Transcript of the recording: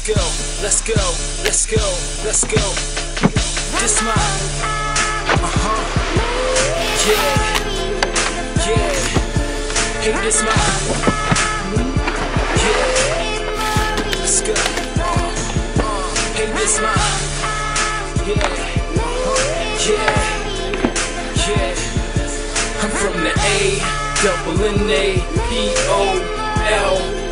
go, let's go, let's go, let's go. This my, yeah, yeah. Hey, this my, yeah. Let's go. Hey, this my, yeah, yeah, yeah. I'm from the A, double N-A, P-O-L.